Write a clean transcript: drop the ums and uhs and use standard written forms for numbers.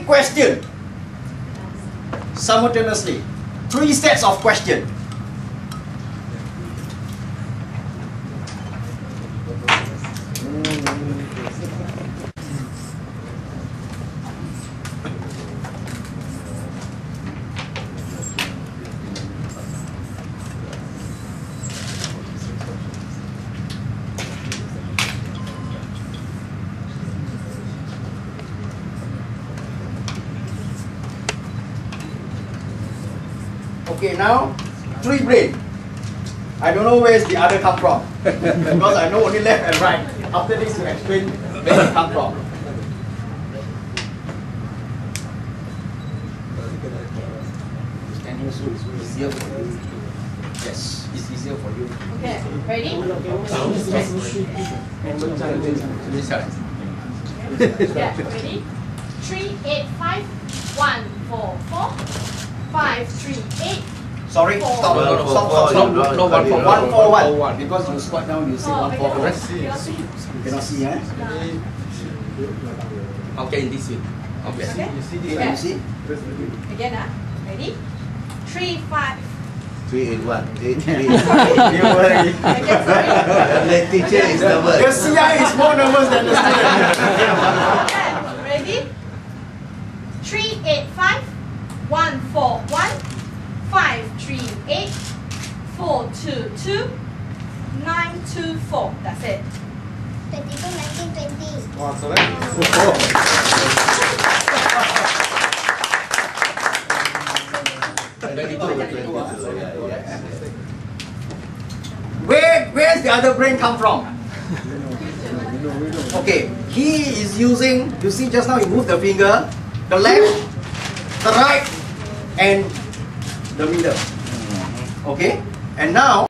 questions simultaneously. 3 sets of questions. Okay, now 3 brain. I don't know where the other come from because I know only left and right. After this, you explain where it come from. Standing so it's easier for you. Yes, it's easier for you. Okay, ready? Yeah, ready? 3, 8, 5, 1, 4, 4. 5, 3, 8. Sorry, Four. stop. No, Stop. no, 1, 4, 1. Because you squat down, you say 1, 4, 1. You Cannot see, eh? Okay, in this way. Okay. Okay? You see? Again, ready? 3, 5. 3, 8, 1. 8, 3. You worry. Again, sorry. The teacher is The nervous. CI is more nervous than the student. Okay, ready? 3, 8, 5. 1, 4, 1. 5, 3, 8. 4, 2, 2. 9, 2, 4. That's it. 22, 19, 20. Wow, so that Where's the other brain come from? Okay, he is using, you see just now he moved the finger, the left, the right, and the middle. Okay, and now